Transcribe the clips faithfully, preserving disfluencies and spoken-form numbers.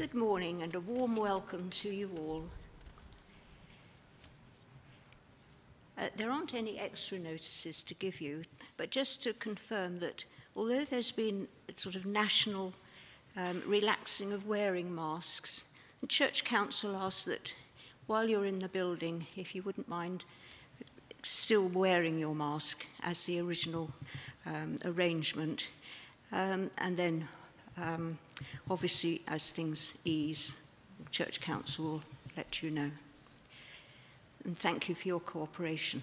Good morning and a warm welcome to you all. Uh, there aren't any extra notices to give you, but just to confirm that although there's been a sort of national um, relaxing of wearing masks, the Church Council asks that while you're in the building, if you wouldn't mind still wearing your mask as the original um, arrangement, um, and then um, obviously as things ease, the Church Council will let you know. And thank you for your cooperation.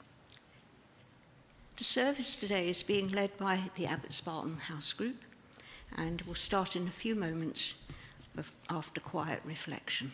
The service today is being led by the Abbot Spartan House Group, and will start in a few moments of, after quiet reflection.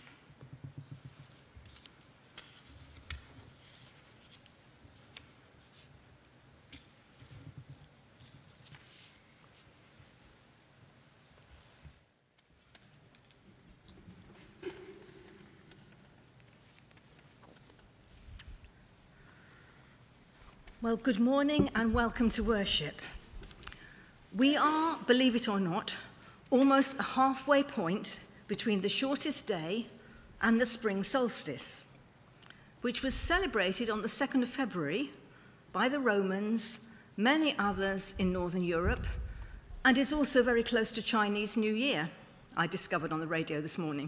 Well, good morning and welcome to worship. We are, believe it or not, almost a halfway point between the shortest day and the spring solstice, which was celebrated on the second of February by the Romans, many others in Northern Europe, and is also very close to Chinese New Year, I discovered on the radio this morning.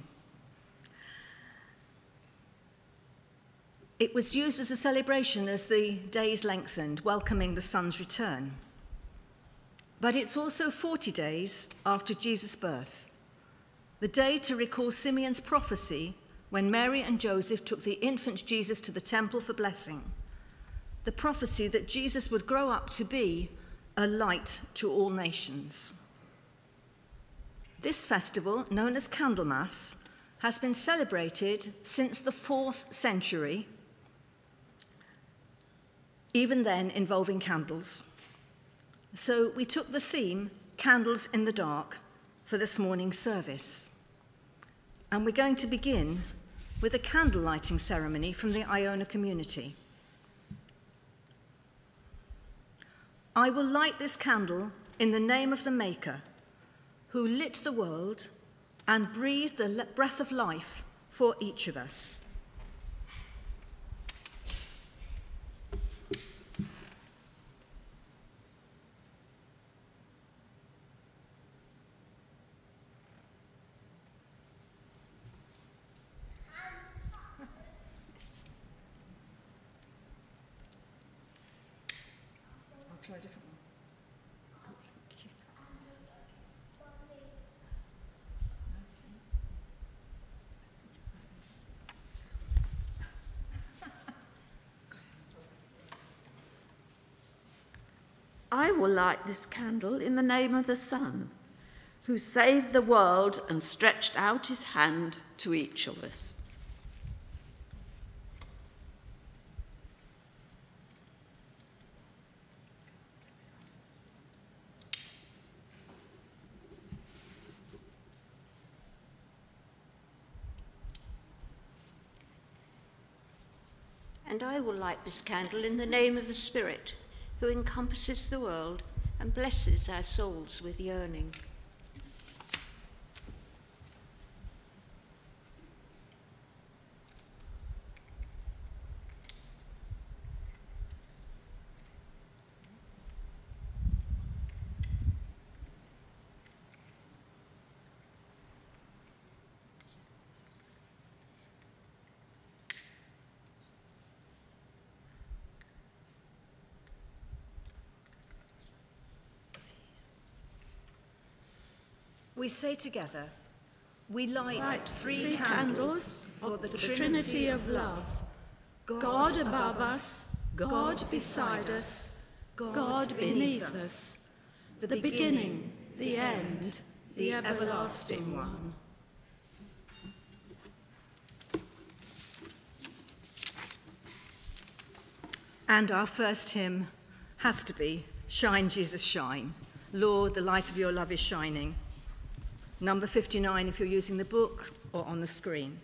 It was used as a celebration as the days lengthened, welcoming the sun's return. But it's also forty days after Jesus' birth, the day to recall Simeon's prophecy when Mary and Joseph took the infant Jesus to the temple for blessing, the prophecy that Jesus would grow up to be a light to all nations. This festival, known as Candlemas, has been celebrated since the fourth century, even then involving candles. So we took the theme, Candles in the Dark, for this morning's service. And we're going to begin with a candle lighting ceremony from the Iona community. I will light this candle in the name of the Maker, who lit the world and breathed the breath of life for each of us. Try a different one. Oh, thank you. I will light this candle in the name of the Son, who saved the world and stretched out his hand to each of us. And I will light this candle in the name of the Spirit, who encompasses the world and blesses our souls with yearning. We say together, we light, Light three, three candles, candles for the, the Trinity, Trinity of love, God, God above us, God beside us, God beneath us, the beginning, the end, the everlasting one. And our first hymn has to be Shine, Jesus, Shine. Lord, the light of your love is shining. Number fifty-nine if you're using the book or on the screen.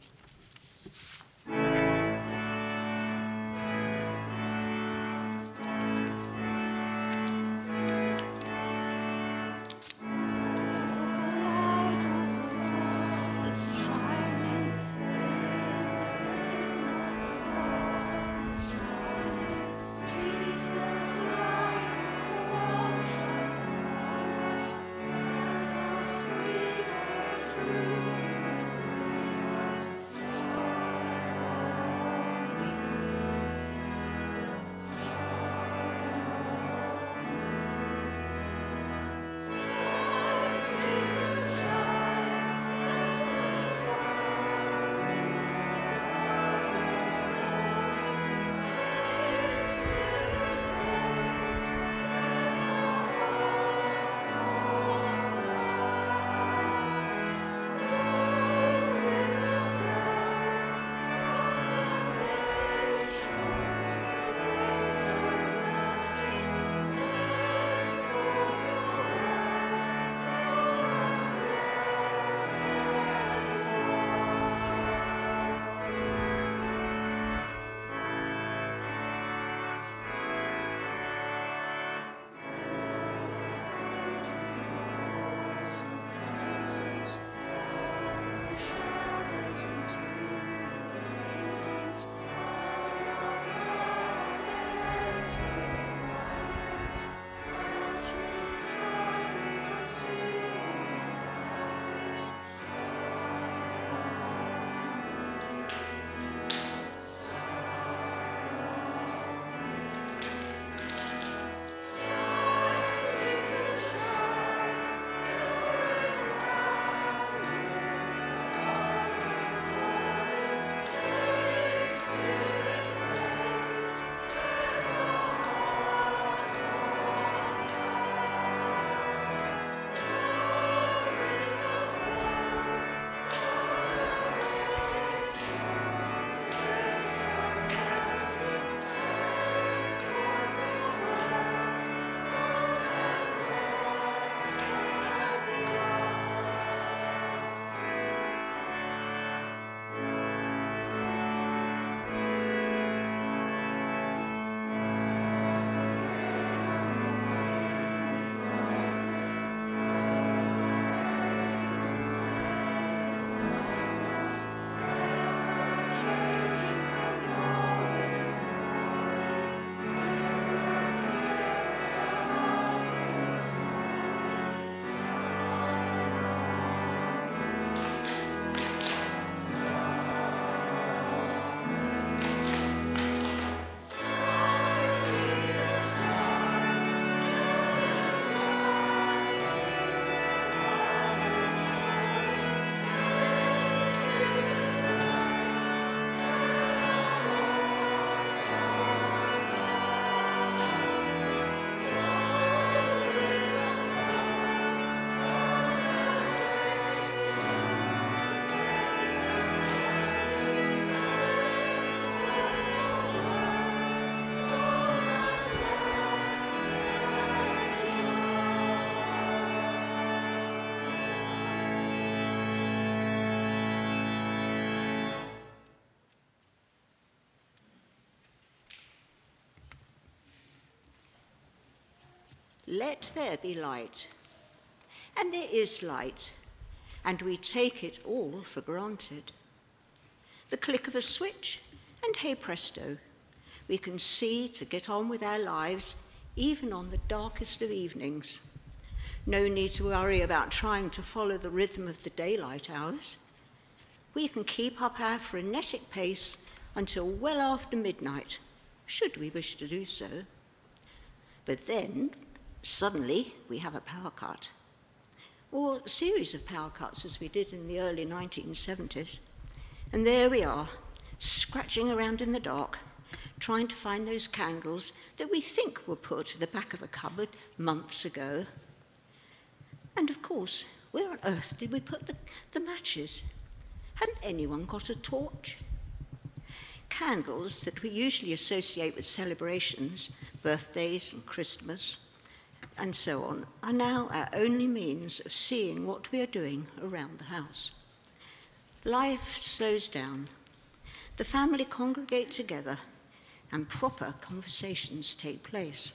let there be light. And there is light, and we take it all for granted. The click of a switch, and hey presto, we can see to get on with our lives even on the darkest of evenings. No need to worry about trying to follow the rhythm of the daylight hours. We can keep up our frenetic pace until well after midnight, should we wish to do so. But then, suddenly, we have a power cut, or a series of power cuts as we did in the early nineteen seventies. And there we are, scratching around in the dark, trying to find those candles that we think were put at the back of a cupboard months ago. And of course, where on earth did we put the, the matches? Hadn't anyone got a torch? Candles that we usually associate with celebrations, birthdays and Christmas, and so on, are now our only means of seeing what we are doing around the house. Life slows down. The family congregate together, and proper conversations take place.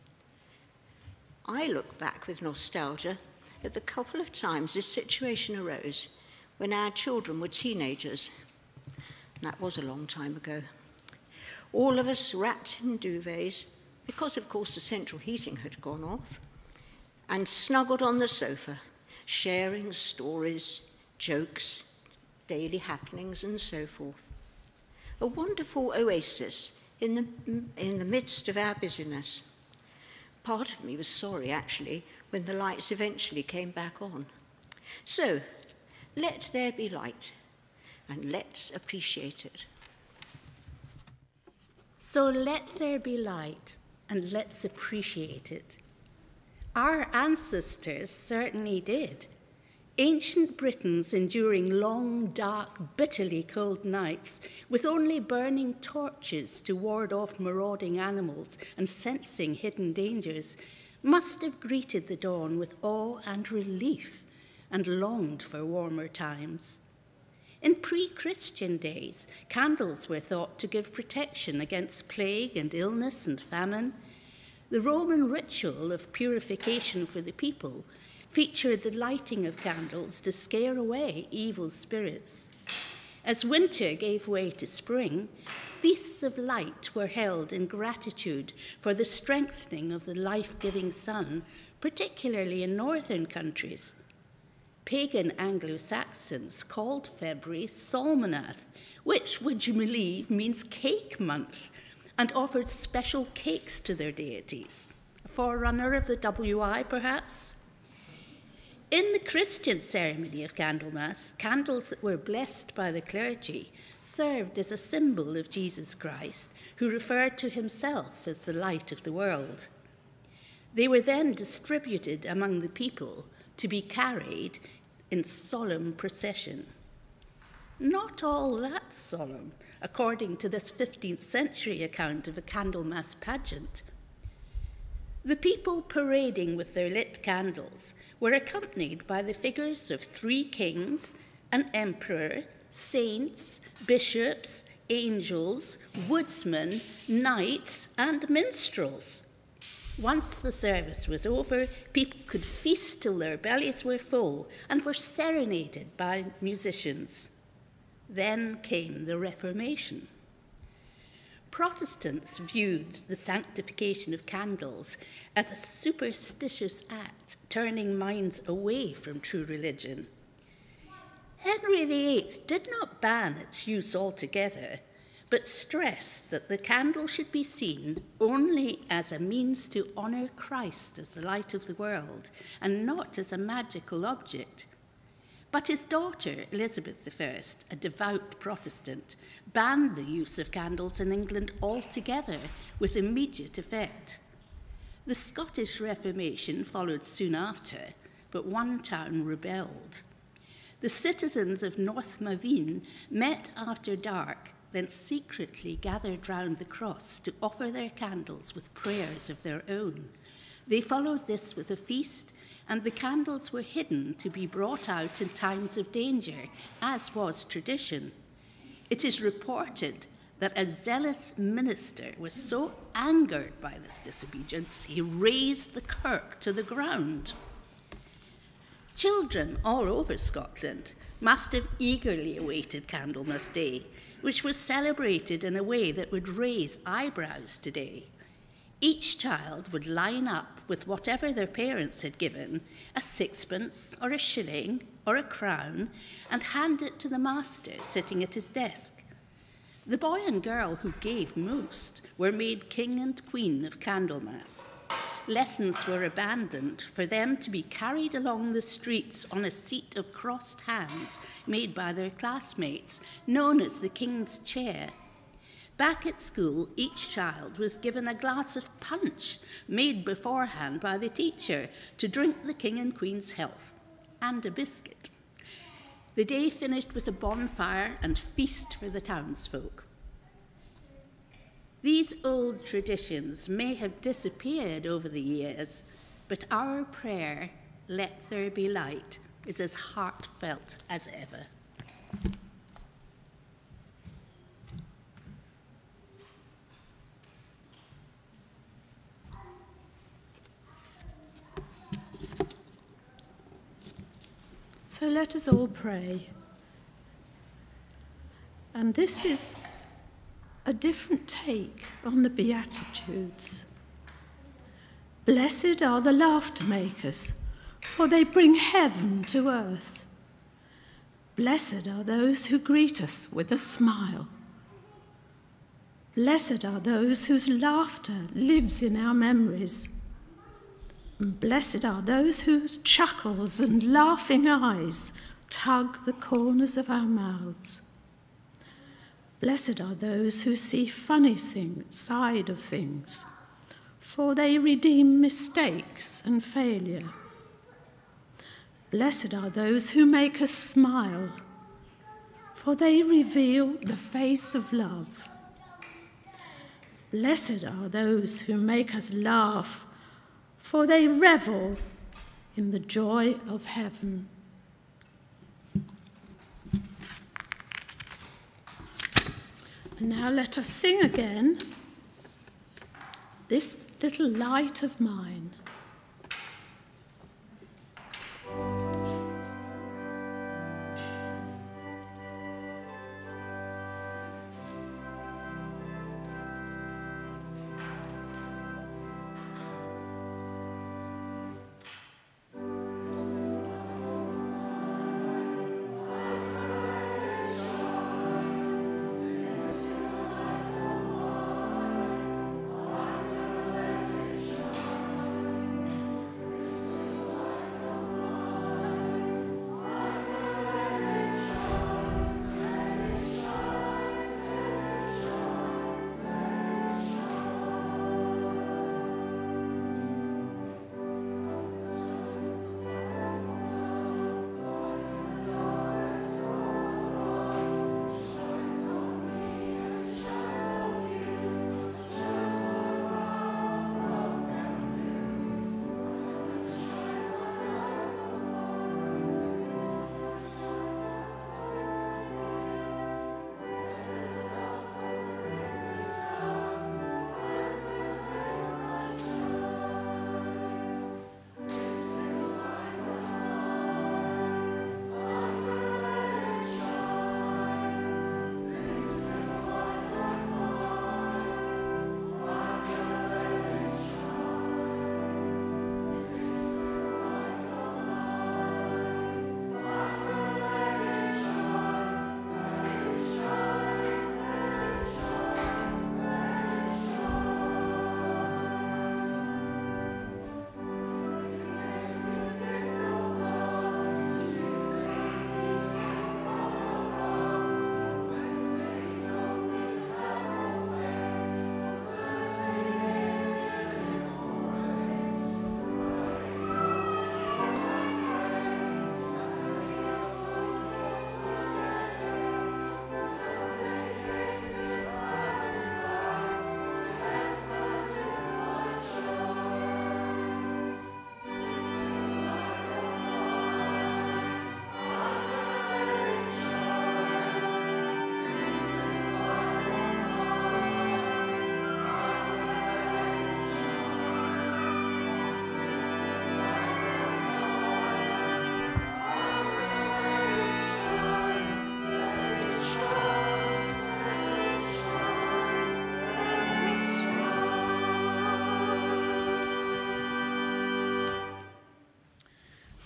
I look back with nostalgia at the couple of times this situation arose when our children were teenagers. That was a long time ago. All of us wrapped in duvets, because of course the central heating had gone off, and snuggled on the sofa, sharing stories, jokes, daily happenings, and so forth. A wonderful oasis in the, in the midst of our busyness. Part of me was sorry, actually, when the lights eventually came back on. So, let there be light, and let's appreciate it. So let there be light, and let's appreciate it. Our ancestors certainly did. Ancient Britons enduring long, dark, bitterly cold nights with only burning torches to ward off marauding animals and sensing hidden dangers must have greeted the dawn with awe and relief and longed for warmer times. In pre-Christian days, candles were thought to give protection against plague and illness and famine. The Roman ritual of purification for the people featured the lighting of candles to scare away evil spirits. As winter gave way to spring, feasts of light were held in gratitude for the strengthening of the life-giving sun, particularly in northern countries. Pagan Anglo-Saxons called February Salmonath, which, would you believe, means cake month, and offered special cakes to their deities. A forerunner of the W I, perhaps? In the Christian ceremony of Candlemas, candles that were blessed by the clergy served as a symbol of Jesus Christ, who referred to himself as the light of the world. They were then distributed among the people to be carried in solemn procession. Not all that solemn, according to this fifteenth century account of a Candlemas pageant. The people parading with their lit candles were accompanied by the figures of three kings, an emperor, saints, bishops, angels, woodsmen, knights, and minstrels. Once the service was over, people could feast till their bellies were full and were serenaded by musicians. Then came the Reformation. Protestants viewed the sanctification of candles as a superstitious act, turning minds away from true religion. Henry the Eighth did not ban its use altogether, but stressed that the candle should be seen only as a means to honour Christ as the light of the world, and not as a magical object. But his daughter, Elizabeth the First, a devout Protestant, banned the use of candles in England altogether with immediate effect. The Scottish Reformation followed soon after, but one town rebelled. The citizens of Northmaveen met after dark, then secretly gathered round the cross to offer their candles with prayers of their own. They followed this with a feast, and the candles were hidden to be brought out in times of danger, as was tradition. It is reported that a zealous minister was so angered by this disobedience, he razed the kirk to the ground. Children all over Scotland must have eagerly awaited Candlemas Day, which was celebrated in a way that would raise eyebrows today. Each child would line up with whatever their parents had given, a sixpence or a shilling or a crown, and hand it to the master sitting at his desk. The boy and girl who gave most were made king and queen of Candlemas. Lessons were abandoned for them to be carried along the streets on a seat of crossed hands made by their classmates, known as the King's Chair. Back at school, each child was given a glass of punch made beforehand by the teacher to drink the King and Queen's health, and a biscuit. The day finished with a bonfire and feast for the townsfolk. These old traditions may have disappeared over the years, but our prayer, "Let there be light," is as heartfelt as ever. So let us all pray. And this is a different take on the Beatitudes. Blessed are the laughter makers, for they bring heaven to earth. Blessed are those who greet us with a smile. Blessed are those whose laughter lives in our memories. And blessed are those whose chuckles and laughing eyes tug the corners of our mouths. Blessed are those who see funny thing, side of things, for they redeem mistakes and failure. Blessed are those who make us smile, for they reveal the face of love. Blessed are those who make us laugh, for they revel in the joy of heaven. And now let us sing again, "This Little Light of Mine."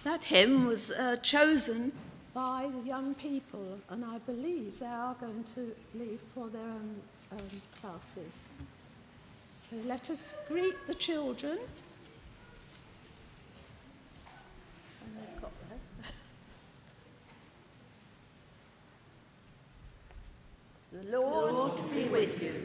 That hymn was uh, chosen by the young people, and I believe they are going to leave for their own um, classes. So let us greet the children. And they've got that. The Lord, Lord be with you.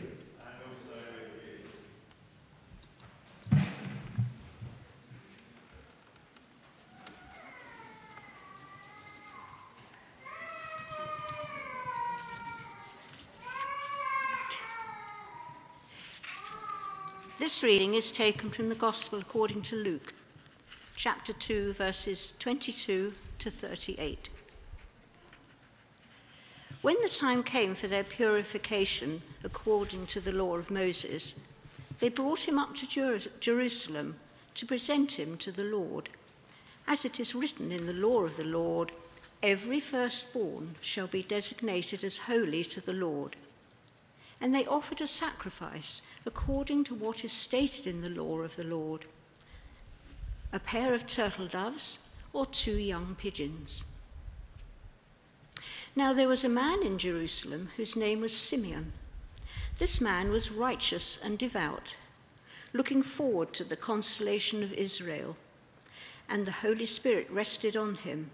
This reading is taken from the Gospel according to Luke, chapter two, verses twenty-two to thirty-eight. When the time came for their purification according to the law of Moses, they brought him up to Jer- Jerusalem to present him to the Lord. As it is written in the law of the Lord, every firstborn shall be designated as holy to the Lord. And they offered a sacrifice according to what is stated in the law of the Lord, a pair of turtle doves or two young pigeons. Now there was a man in Jerusalem whose name was Simeon. This man was righteous and devout, looking forward to the consolation of Israel, and the Holy Spirit rested on him.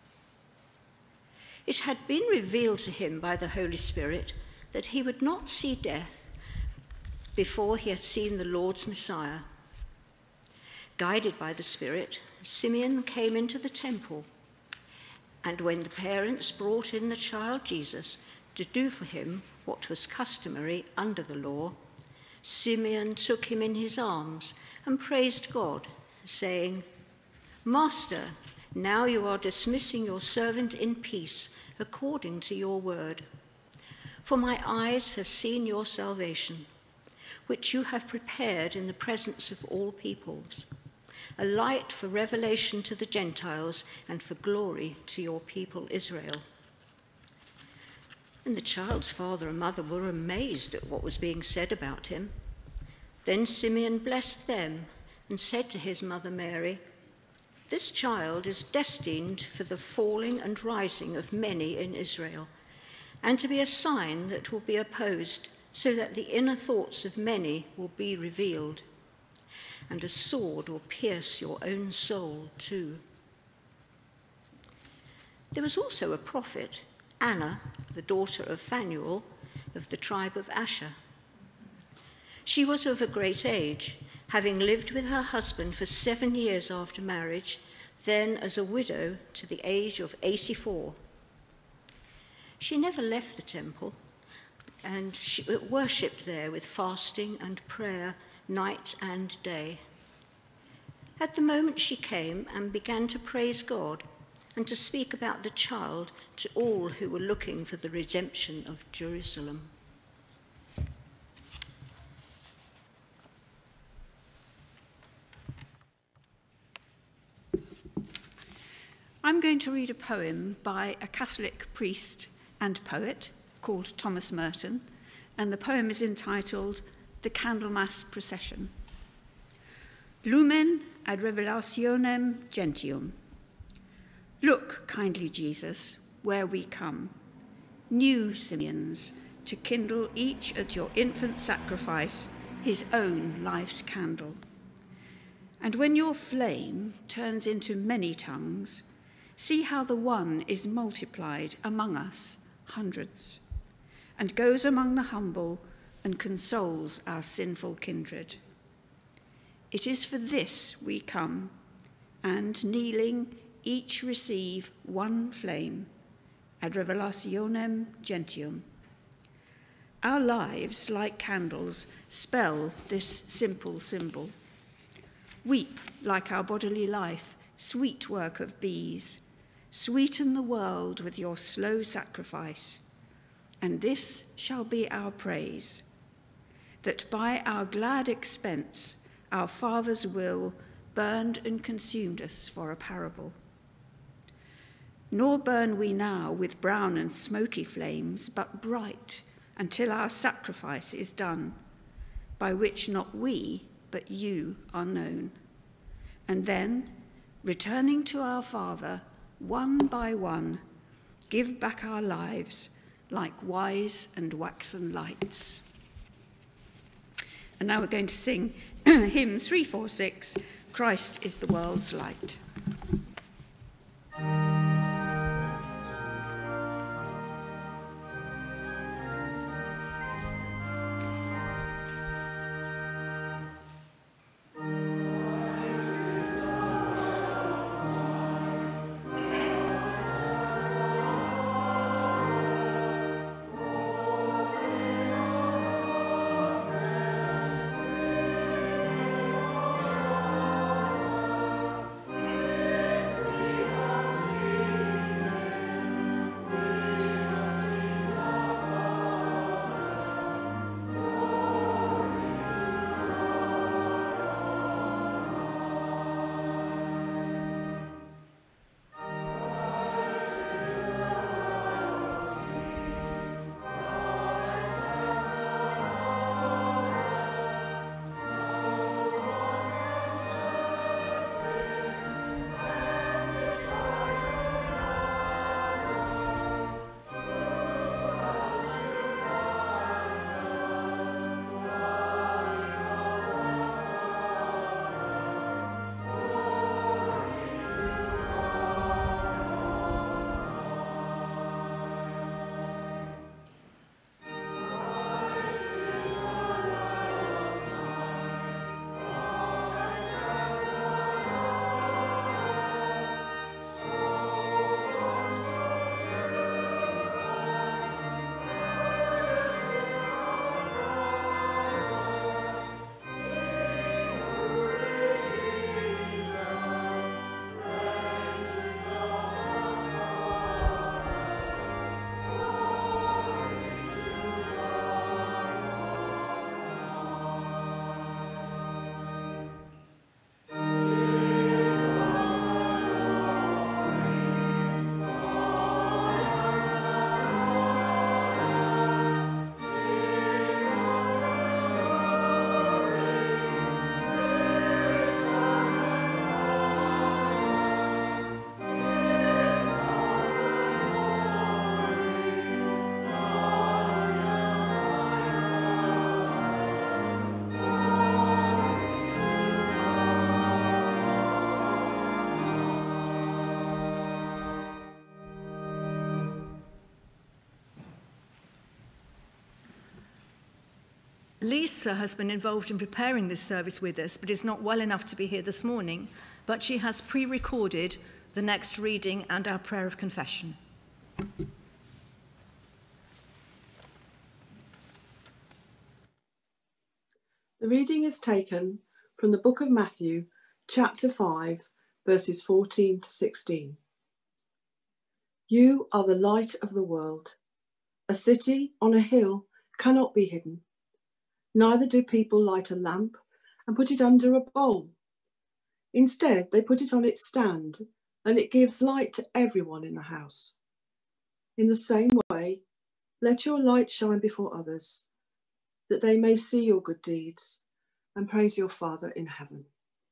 It had been revealed to him by the Holy Spirit that he would not see death before he had seen the Lord's Messiah. Guided by the Spirit, Simeon came into the temple, and when the parents brought in the child Jesus to do for him what was customary under the law, Simeon took him in his arms and praised God, saying, "Master, now you are dismissing your servant in peace according to your word. For my eyes have seen your salvation, which you have prepared in the presence of all peoples, a light for revelation to the Gentiles and for glory to your people Israel." And the child's father and mother were amazed at what was being said about him. Then Simeon blessed them and said to his mother Mary, "This child is destined for the falling and rising of many in Israel, and to be a sign that will be opposed, so that the inner thoughts of many will be revealed. And a sword will pierce your own soul too." There was also a prophet, Anna, the daughter of Phanuel, of the tribe of Asher. She was of a great age, having lived with her husband for seven years after marriage, then as a widow to the age of eighty-four. She never left the temple, and she worshipped there with fasting and prayer night and day. At the moment she came and began to praise God and to speak about the child to all who were looking for the redemption of Jerusalem. I'm going to read a poem by a Catholic priest and poet called Thomas Merton, and the poem is entitled The Candlemas Procession. Lumen ad revelationem gentium. Look, kindly Jesus, where we come, new Simeons, to kindle each at your infant sacrifice his own life's candle. And when your flame turns into many tongues, see how the one is multiplied among us, hundreds, and goes among the humble and consoles our sinful kindred. It is for this we come, and kneeling, each receive one flame, ad revelationem gentium. Our lives, like candles, spell this simple symbol. Weep like our bodily life, sweet work of bees. Sweeten the world with your slow sacrifice, and this shall be our praise, that by our glad expense our Father's will burned and consumed us for a parable. Nor burn we now with brown and smoky flames, but bright until our sacrifice is done, by which not we, but you are known. And then, returning to our Father, one by one, give back our lives like wise and waxen lights. And now we're going to sing hymn three forty-six, Christ is the world's light. Lisa has been involved in preparing this service with us, but is not well enough to be here this morning, but she has pre-recorded the next reading and our prayer of confession. The reading is taken from the book of Matthew, chapter five, verses fourteen to sixteen. You are the light of the world. A city on a hill cannot be hidden. Neither do people light a lamp and put it under a bowl. Instead, they put it on its stand, and it gives light to everyone in the house. In the same way, let your light shine before others, that they may see your good deeds and praise your Father in heaven.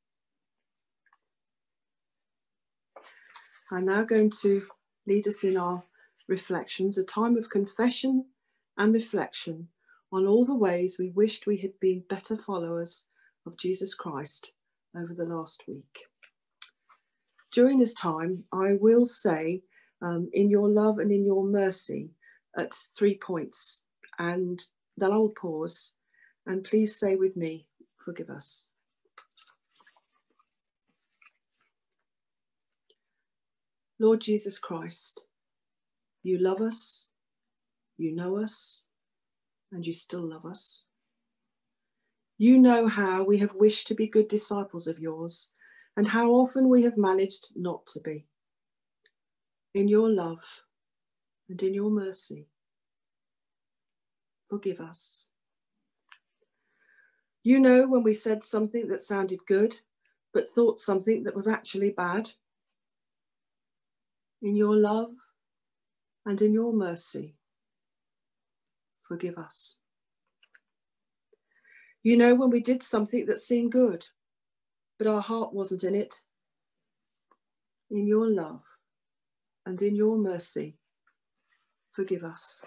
I'm now going to lead us in our reflections, a time of confession and reflection on all the ways we wished we had been better followers of Jesus Christ over the last week. During this time, I will say, um, in your love and in your mercy, at three points, and then I will pause, and please say with me, forgive us. Lord Jesus Christ, you love us, you know us, and you still love us. You know how we have wished to be good disciples of yours, and how often we have managed not to be. In your love and in your mercy, forgive us. You know when we said something that sounded good, but thought something that was actually bad. In your love and in your mercy, forgive us. You know when we did something that seemed good, but our heart wasn't in it. in your love and in your mercy, forgive us.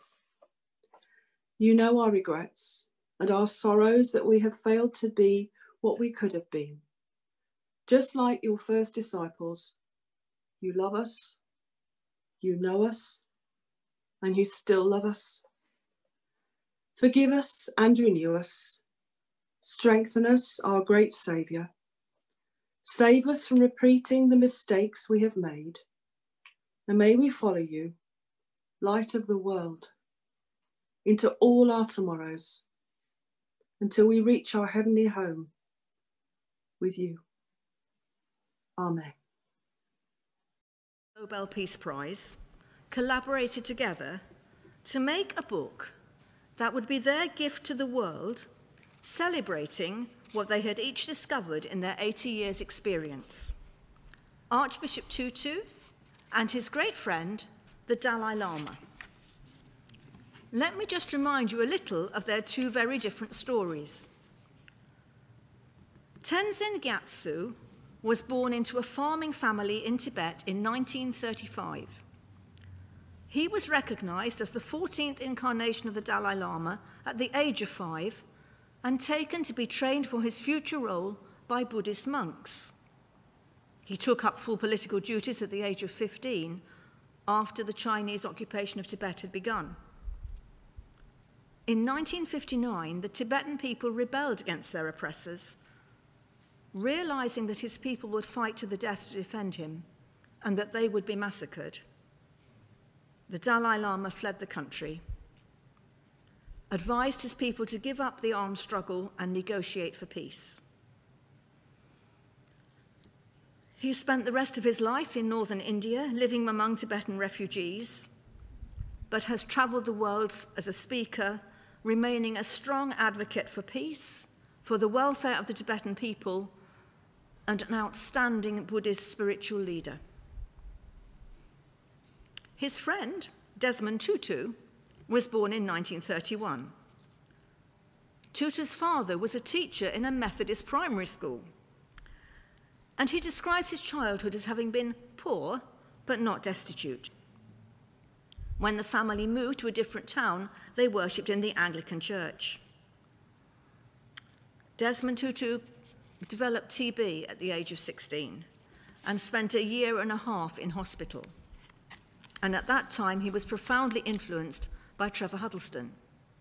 You know our regrets and our sorrows that we have failed to be what we could have been. Just like your first disciples, you love us, you know us, and you still love us. Forgive us and renew us. Strengthen us, our great Saviour. Save us from repeating the mistakes we have made. And may we follow you, light of the world, into all our tomorrows, until we reach our heavenly home with you. Amen. Nobel Peace Prize collaborated together to make a book that would be their gift to the world, celebrating what they had each discovered in their eighty years experience. Archbishop Tutu and his great friend, the Dalai Lama. Let me just remind you a little of their two very different stories. Tenzin Gyatso was born into a farming family in Tibet in nineteen thirty-five. He was recognized as the fourteenth incarnation of the Dalai Lama at the age of five and taken to be trained for his future role by Buddhist monks. He took up full political duties at the age of fifteen after the Chinese occupation of Tibet had begun. In nineteen fifty-nine, the Tibetan people rebelled against their oppressors, realizing that his people would fight to the death to defend him and that they would be massacred. The Dalai Lama fled the country, advised his people to give up the armed struggle and negotiate for peace. He spent the rest of his life in northern India, living among Tibetan refugees, but has traveled the world as a speaker, remaining a strong advocate for peace, for the welfare of the Tibetan people, and an outstanding Buddhist spiritual leader. His friend, Desmond Tutu, was born in nineteen thirty-one. Tutu's father was a teacher in a Methodist primary school, and he describes his childhood as having been poor, but not destitute. When the family moved to a different town, they worshipped in the Anglican Church. Desmond Tutu developed T B at the age of sixteen and spent a year and a half in hospital. And at that time, he was profoundly influenced by Trevor Huddleston.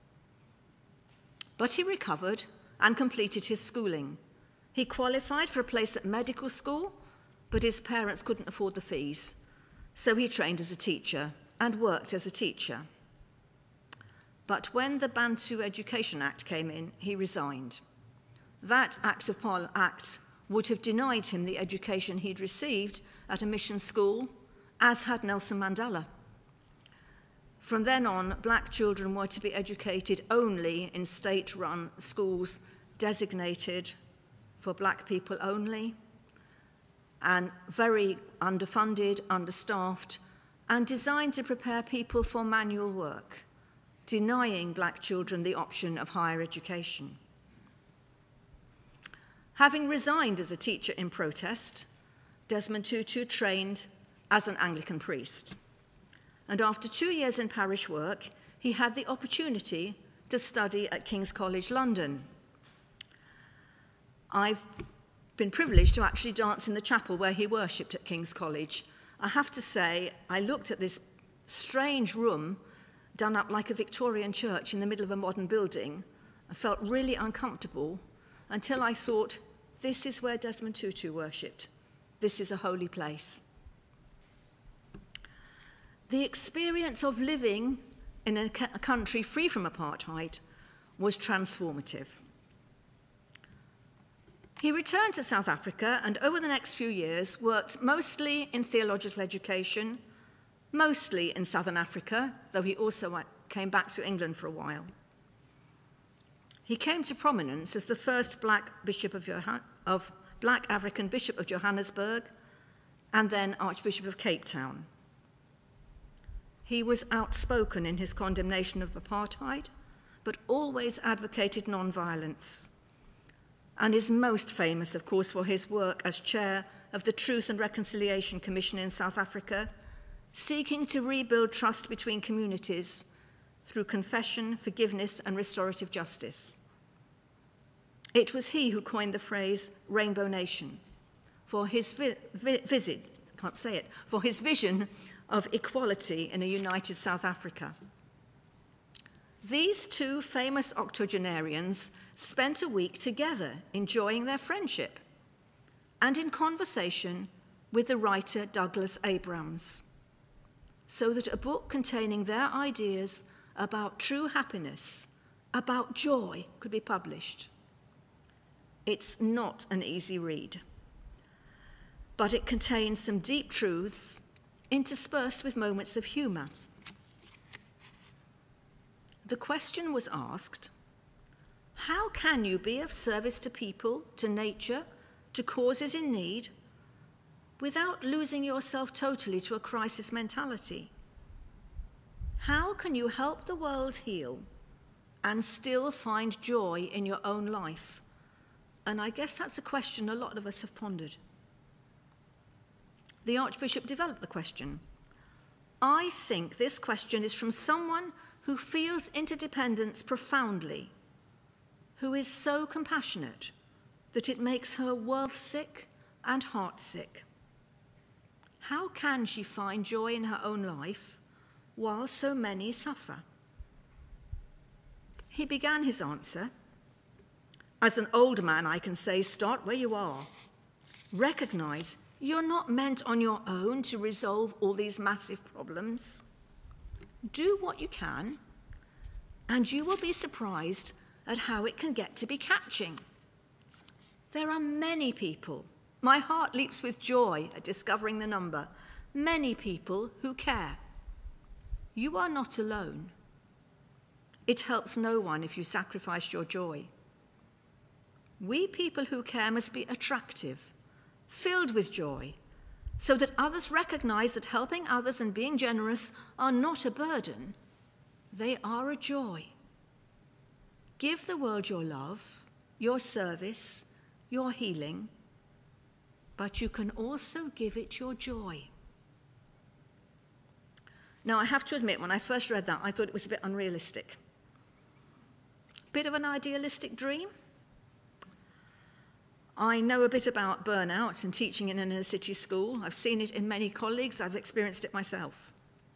But he recovered and completed his schooling. He qualified for a place at medical school, but his parents couldn't afford the fees, so he trained as a teacher and worked as a teacher. But when the Bantu Education Act came in, he resigned. That Act of Parliament Act would have denied him the education he'd received at a mission school, as had Nelson Mandela. From then on, black children were to be educated only in state-run schools designated for black people only, and very underfunded, understaffed, and designed to prepare people for manual work, denying black children the option of higher education. Having resigned as a teacher in protest, Desmond Tutu trained as an Anglican priest. And after two years in parish work, he had the opportunity to study at King's College London. I've been privileged to actually dance in the chapel where he worshipped at King's College. I have to say, I looked at this strange room done up like a Victorian church in the middle of a modern building. I felt really uncomfortable until I thought, this is where Desmond Tutu worshipped. This is a holy place. The experience of living in a country free from apartheid was transformative. He returned to South Africa and over the next few years worked mostly in theological education, mostly in Southern Africa, though he also came back to England for a while. He came to prominence as the first black bishop of, Johann of black African bishop of Johannesburg and then Archbishop of Cape Town. He was outspoken in his condemnation of apartheid, but always advocated non-violence, and is most famous, of course, for his work as chair of the Truth and Reconciliation Commission in South Africa, seeking to rebuild trust between communities through confession, forgiveness, and restorative justice. It was he who coined the phrase Rainbow Nation for his vi vi visit, can't say it, for his vision of equality in a united South Africa. These two famous octogenarians spent a week together enjoying their friendship and in conversation with the writer Douglas Abrams, so that a book containing their ideas about true happiness, about joy, could be published. It's not an easy read, but it contains some deep truths interspersed with moments of humour. The question was asked, how can you be of service to people, to nature, to causes in need, without losing yourself totally to a crisis mentality? How can you help the world heal and still find joy in your own life? And I guess that's a question a lot of us have pondered. The Archbishop developed the question. I think this question is from someone who feels interdependence profoundly, who is so compassionate that it makes her world sick and heart sick. How can she find joy in her own life while so many suffer? He began his answer. As an old man, I can say, start where you are. Recognize you're not meant on your own to resolve all these massive problems. Do what you can, and you will be surprised at how it can get to be catching. There are many people, my heart leaps with joy at discovering the number, many people who care. You are not alone. It helps no one if you sacrifice your joy. We people who care must be attractive, filled with joy, so that others recognize that helping others and being generous are not a burden, they are a joy. Give the world your love, your service, your healing, but you can also give it your joy. Now, I have to admit, when I first read that, I thought it was a bit unrealistic. Bit of an idealistic dream. I know a bit about burnout and teaching in an inner city school. I've seen it in many colleagues. I've experienced it myself.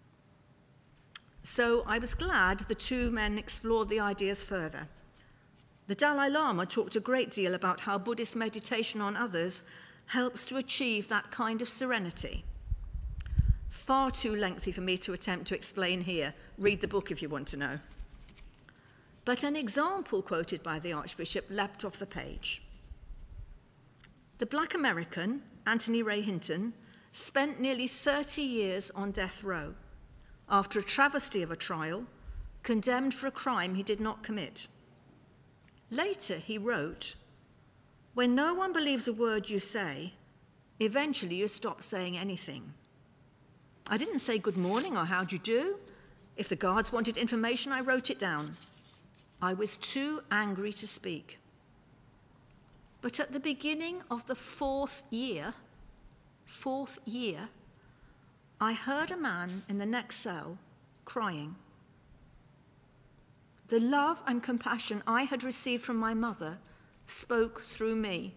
So I was glad the two men explored the ideas further. The Dalai Lama talked a great deal about how Buddhist meditation on others helps to achieve that kind of serenity. Far too lengthy for me to attempt to explain here. Read the book if you want to know. But an example quoted by the Archbishop leapt off the page. The black American, Anthony Ray Hinton, spent nearly thirty years on death row after a travesty of a trial, condemned for a crime he did not commit. Later, he wrote, when no one believes a word you say, eventually you stop saying anything. I didn't say good morning or how'd you do. If the guards wanted information, I wrote it down. I was too angry to speak. But at the beginning of the fourth year, fourth year, I heard a man in the next cell crying. The love and compassion I had received from my mother spoke through me.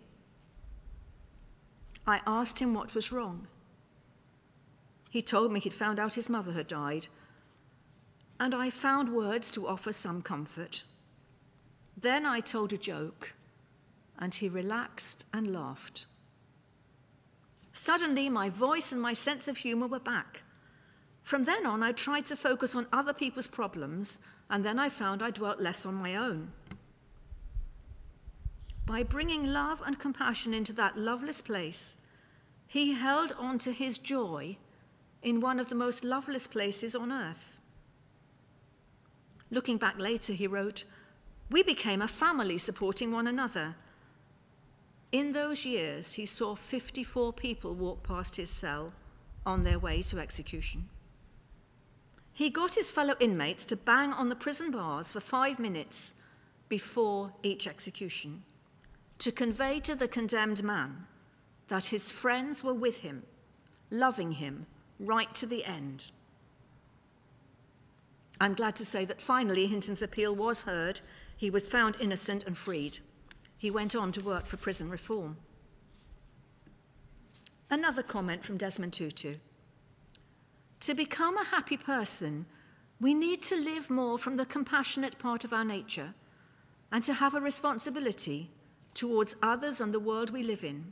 I asked him what was wrong. He told me he'd found out his mother had died, and I found words to offer some comfort. Then I told a joke, and he relaxed and laughed. Suddenly, my voice and my sense of humor were back. From then on, I tried to focus on other people's problems, and then I found I dwelt less on my own. By bringing love and compassion into that loveless place, he held on to his joy in one of the most loveless places on earth. Looking back later, he wrote, we became a family supporting one another. In those years, he saw fifty-four people walk past his cell on their way to execution. He got his fellow inmates to bang on the prison bars for five minutes before each execution to convey to the condemned man that his friends were with him, loving him right to the end. I'm glad to say that finally Hinton's appeal was heard. He was found innocent and freed. He went on to work for prison reform. Another comment from Desmond Tutu. To become a happy person, we need to live more from the compassionate part of our nature and to have a responsibility towards others and the world we live in.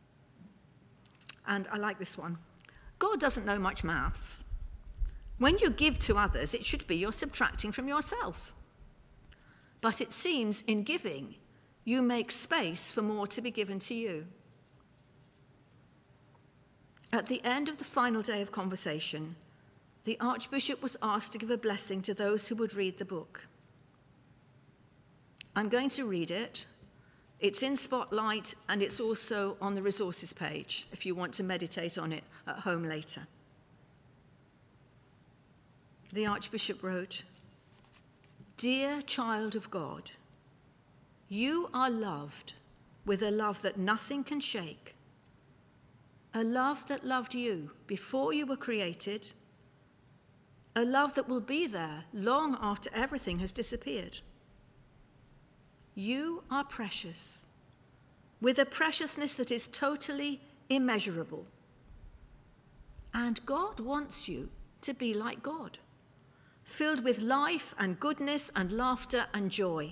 And I like this one. God doesn't know much maths. When you give to others, it should be you're subtracting from yourself. But it seems in giving, you make space for more to be given to you. At the end of the final day of conversation, the Archbishop was asked to give a blessing to those who would read the book. I'm going to read it. It's in Spotlight, and it's also on the resources page if you want to meditate on it at home later. The Archbishop wrote, "Dear child of God, you are loved with a love that nothing can shake, a love that loved you before you were created, a love that will be there long after everything has disappeared. You are precious, with a preciousness that is totally immeasurable. And God wants you to be like God, filled with life and goodness and laughter and joy.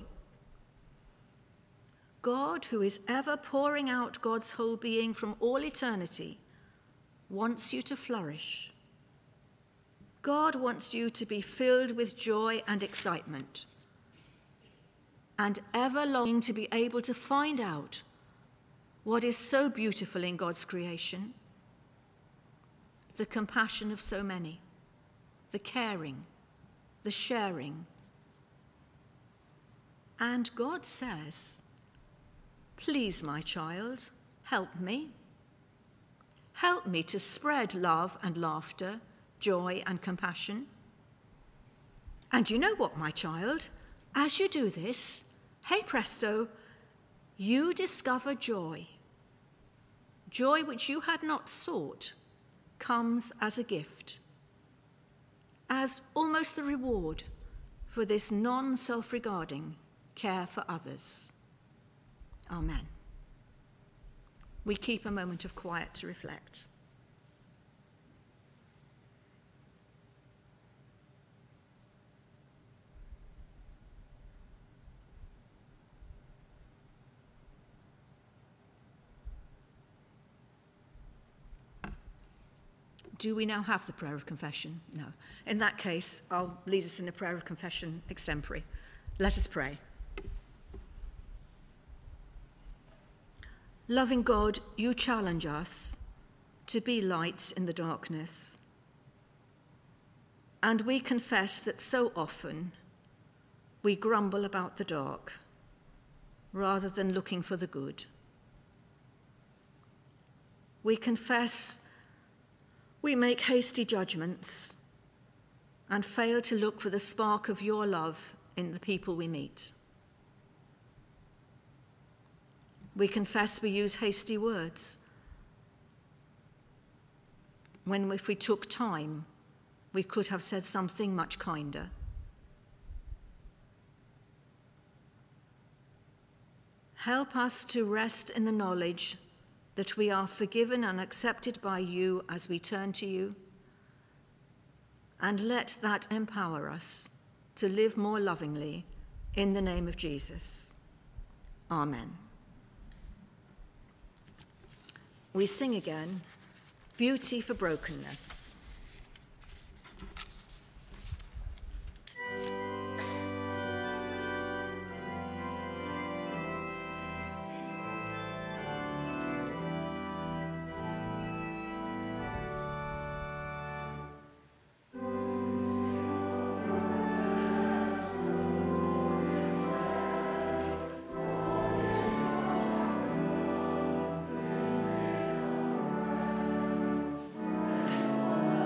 God, who is ever pouring out God's whole being from all eternity, wants you to flourish. God wants you to be filled with joy and excitement, and ever longing to be able to find out what is so beautiful in God's creation, the compassion of so many, the caring, the sharing. And God says, please, my child, help me. Help me to spread love and laughter, joy and compassion. And you know what, my child? As you do this, hey presto, you discover joy. Joy which you had not sought comes as a gift, as almost the reward for this non-self-regarding care for others. Amen. We keep a moment of quiet to reflect. Do we now have the prayer of confession? No. In that case, I'll lead us in a prayer of confession extempore. Let us pray. Loving God, you challenge us to be lights in the darkness. And we confess that so often we grumble about the dark rather than looking for the good. We confess we make hasty judgments and fail to look for the spark of your love in the people we meet. We confess we use hasty words when, if we took time, we could have said something much kinder. Help us to rest in the knowledge that we are forgiven and accepted by you as we turn to you, and let that empower us to live more lovingly in the name of Jesus. Amen. We sing again, Beauty for Brokenness. Thank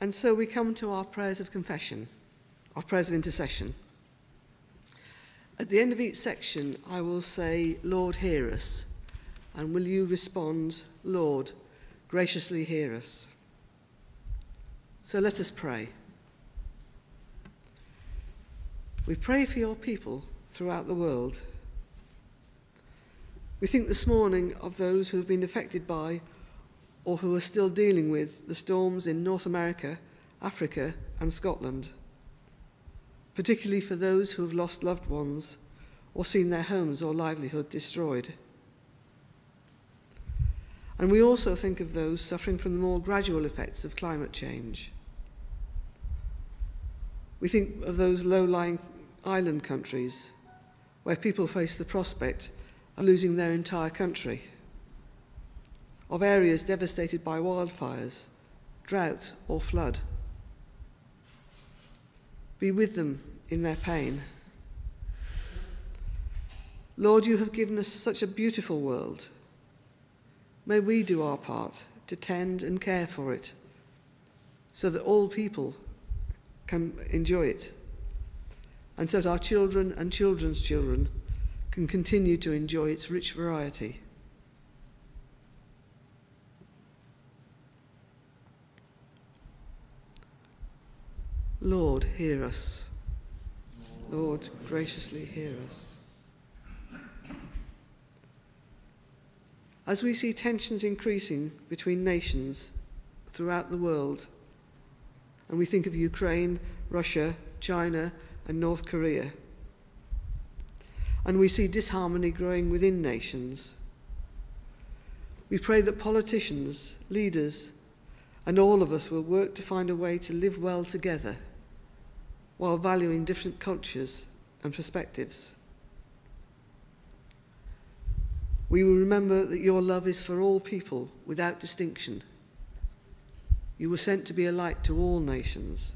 And so we come to our prayers of confession, our prayers of intercession. At the end of each section, I will say, Lord, hear us. And will you respond, Lord, graciously hear us? So let us pray. We pray for your people throughout the world. We think this morning of those who have been affected by or who are still dealing with the storms in North America, Africa, and Scotland, particularly for those who have lost loved ones or seen their homes or livelihood destroyed. And we also think of those suffering from the more gradual effects of climate change. We think of those low-lying island countries where people face the prospect of losing their entire country, of areas devastated by wildfires, drought, or flood. Be with them in their pain. Lord, you have given us such a beautiful world. May we do our part to tend and care for it so that all people can enjoy it, and so that our children and children's children can continue to enjoy its rich variety. Lord, hear us. Lord, graciously hear us. As we see tensions increasing between nations throughout the world, and we think of Ukraine, Russia, China, and North Korea, and we see disharmony growing within nations, we pray that politicians, leaders, and all of us will work to find a way to live well together while valuing different cultures and perspectives. We will remember that your love is for all people without distinction. You were sent to be a light to all nations.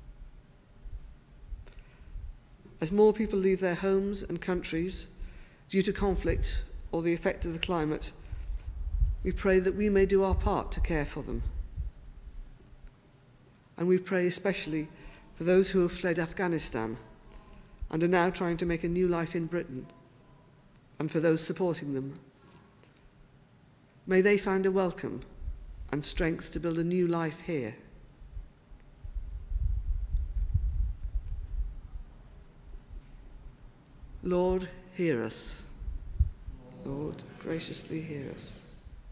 As more people leave their homes and countries due to conflict or the effect of the climate, we pray that we may do our part to care for them. And we pray especially for those who have fled Afghanistan and are now trying to make a new life in Britain, and for those supporting them. May they find a welcome and strength to build a new life here. Lord, hear us. Lord, graciously hear us.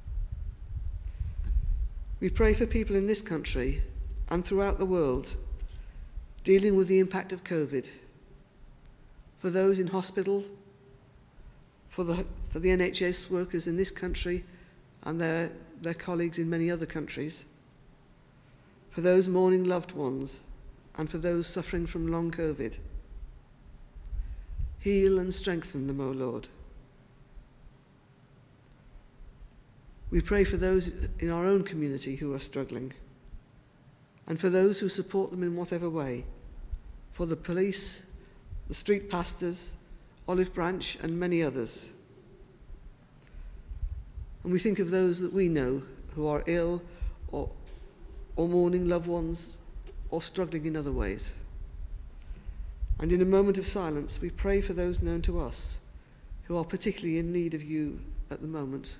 We pray for people in this country and throughout the world dealing with the impact of COVID, for those in hospital, for the, for the N H S workers in this country and their, their colleagues in many other countries, for those mourning loved ones, and for those suffering from long COVID. Heal and strengthen them, O Lord. We pray for those in our own community who are struggling, and for those who support them in whatever way, for the police, the street pastors, Olive Branch, and many others. And we think of those that we know who are ill or, or mourning loved ones or struggling in other ways. And in a moment of silence, we pray for those known to us who are particularly in need of you at the moment.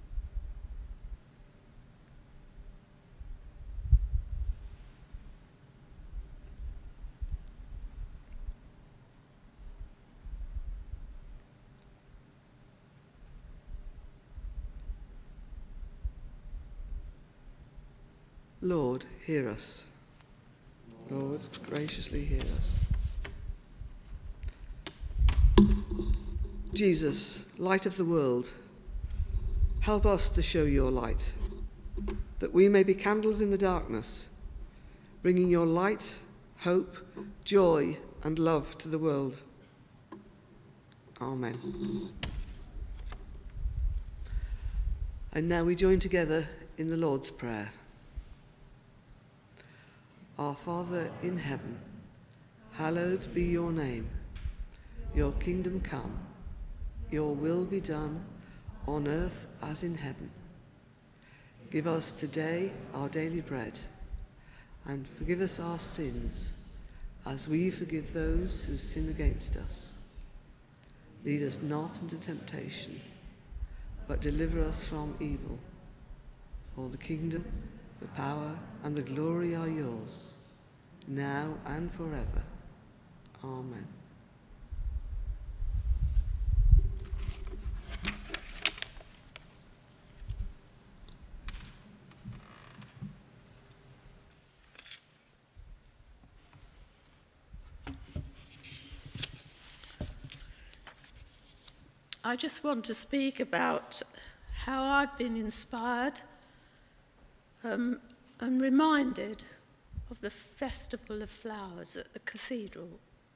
Lord, hear us. Lord, graciously hear us. Jesus, light of the world, help us to show your light, that we may be candles in the darkness, bringing your light, hope, joy, and love to the world. Amen. And now we join together in the Lord's Prayer. Our Father in heaven, hallowed be your name. Your kingdom come, your will be done on earth as in heaven. Give us today our daily bread, and forgive us our sins, as we forgive those who sin against us. Lead us not into temptation, but deliver us from evil. For the kingdom, the power, and the glory are yours, now and forever. Amen. I just want to speak about how I've been inspired um, and reminded of the Festival of Flowers at the cathedral,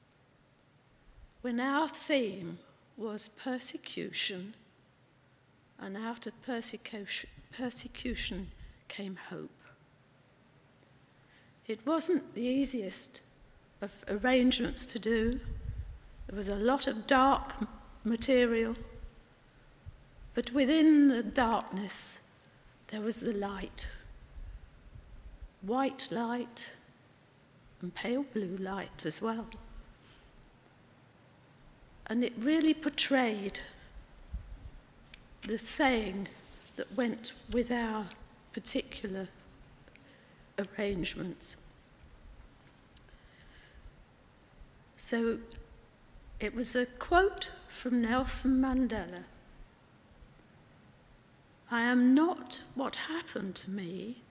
when our theme was persecution, and out of persecution, persecution came hope. It wasn't the easiest of arrangements to do. There was a lot of dark material, but within the darkness there was the light, white light and pale blue light as well. And it really portrayed the saying that went with our particular arrangements. So it was a quote from Nelson Mandela. I am not what happened to me.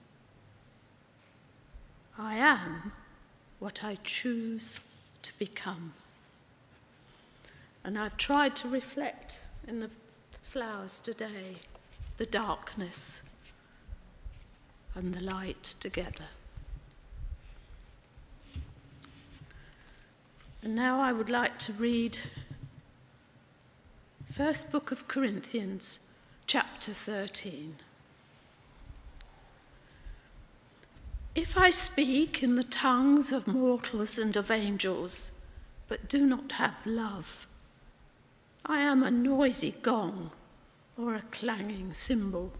I am what I choose to become. And I've tried to reflect in the flowers today the darkness and the light together. And now I would like to read First Book of Corinthians, chapter thirteen. If I speak in the tongues of mortals and of angels, but do not have love, I am a noisy gong or a clanging cymbal.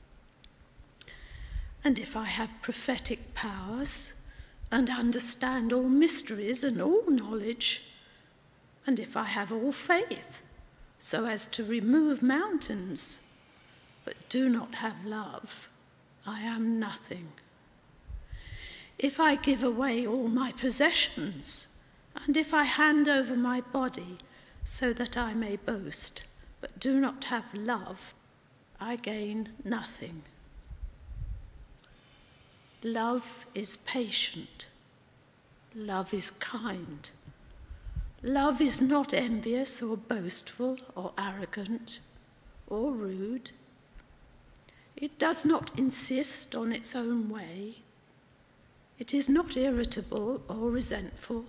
And if I have prophetic powers and understand all mysteries and all knowledge, and if I have all faith so as to remove mountains, but do not have love, I am nothing. If I give away all my possessions, and if I hand over my body so that I may boast, but do not have love, I gain nothing. Love is patient. Love is kind. Love is not envious or boastful or arrogant or rude. It does not insist on its own way. It is not irritable or resentful.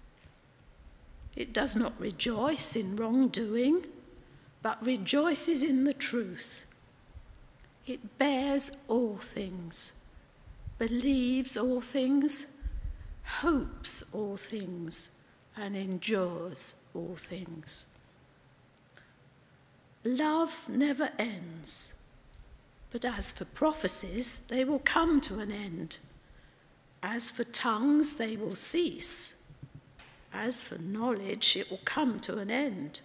It does not rejoice in wrongdoing, but rejoices in the truth. It bears all things, believes all things, hopes all things, and endures all things. Love never ends, but as for prophecies, they will come to an end. As for tongues, they will cease. As for knowledge, it will come to an end.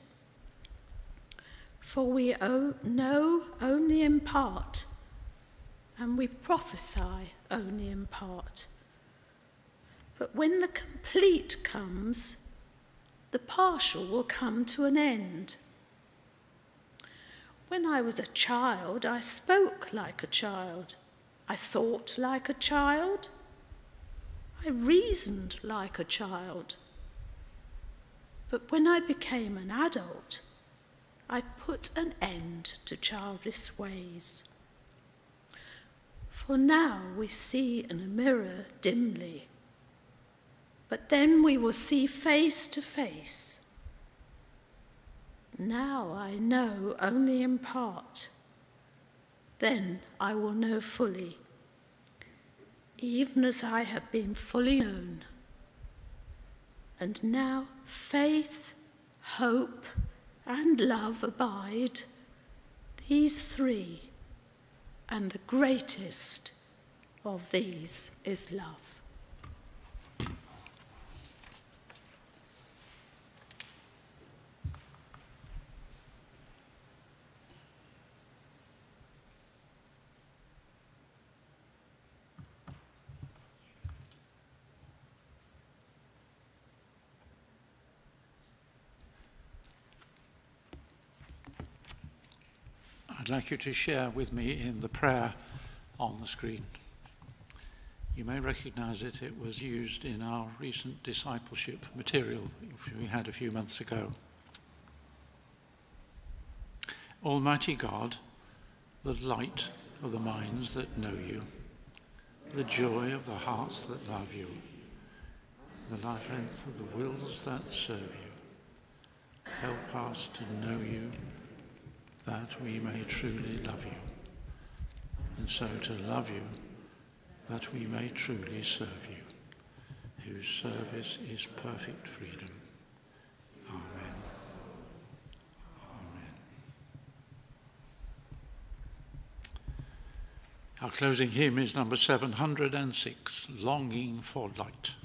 For we know only in part, and we prophesy only in part. But when the complete comes, the partial will come to an end. When I was a child, I spoke like a child. I thought like a child. I reasoned like a child. But when I became an adult, I put an end to childish ways. For now we see in a mirror dimly, but then we will see face to face. Now I know only in part, then I will know fully, even as I have been fully known. And now faith, hope, and love abide, these three, and the greatest of these is love. I'd like you to share with me in the prayer on the screen. You may recognize it. It was used in our recent discipleship material we had a few months ago. Almighty God, the light of the minds that know you, the joy of the hearts that love you, the strength of the wills that serve you, help us to know you, that we may truly love you, and so to love you, that we may truly serve you, whose service is perfect freedom. Amen. Amen. Our closing hymn is number seven hundred and six, Longing for Light.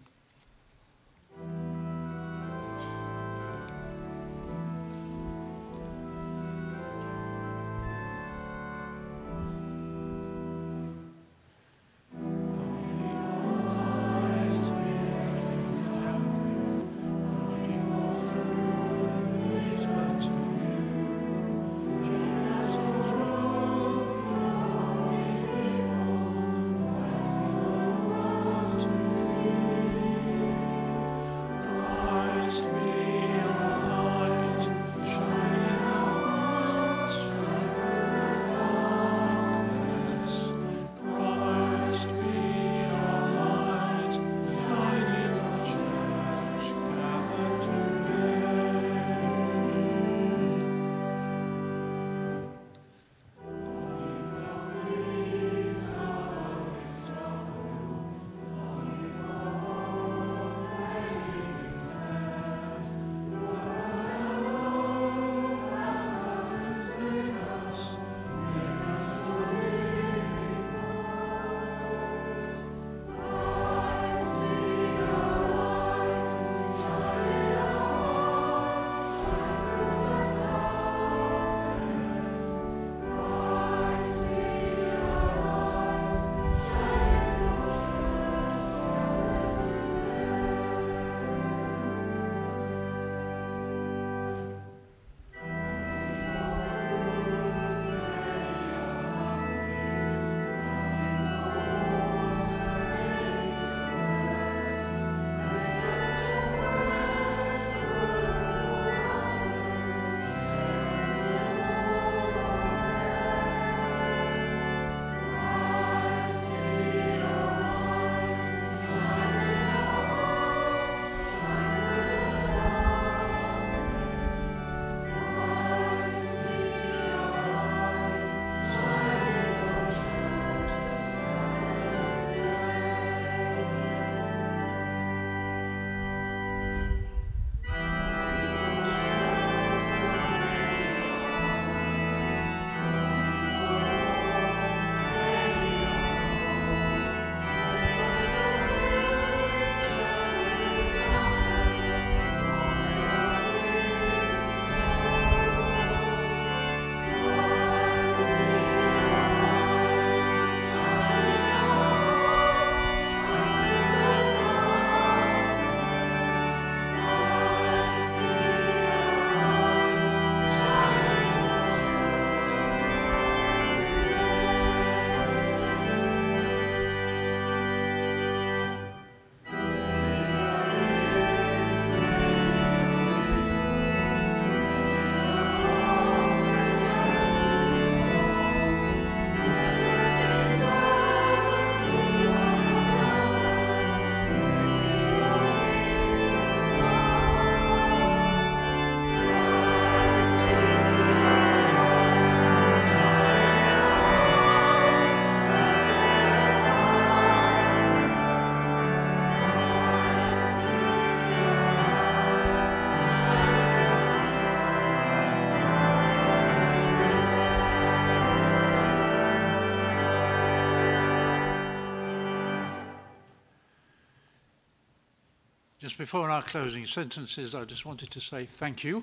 Just before our closing sentences, I just wanted to say thank you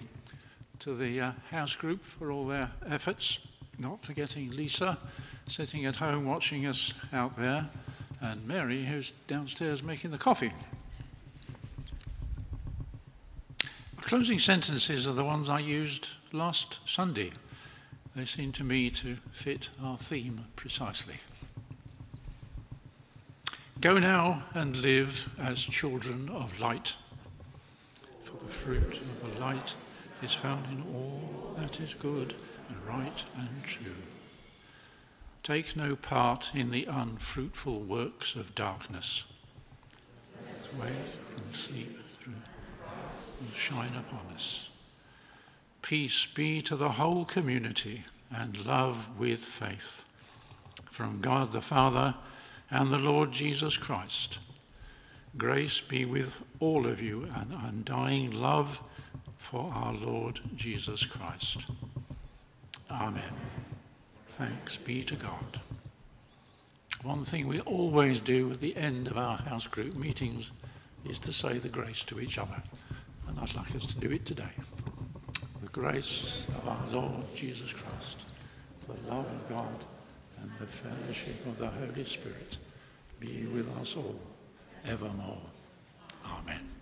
to the uh, house group for all their efforts, not forgetting Lisa, sitting at home watching us out there, and Mary, who's downstairs making the coffee. Our closing sentences are the ones I used last Sunday. They seem to me to fit our theme precisely. Go now and live as children of light, for the fruit of the light is found in all that is good and right and true. Take no part in the unfruitful works of darkness. Wake and sleep through will shine upon us. Peace be to the whole community and love with faith. From God the Father and the Lord Jesus Christ, grace be with all of you and undying love for our Lord Jesus Christ. Amen. Thanks be to God. One thing we always do at the end of our house group meetings is to say the grace to each other. And I'd like us to do it today. The grace of our Lord Jesus Christ, the love of God, and the fellowship of the Holy Spirit be with us all evermore. Amen.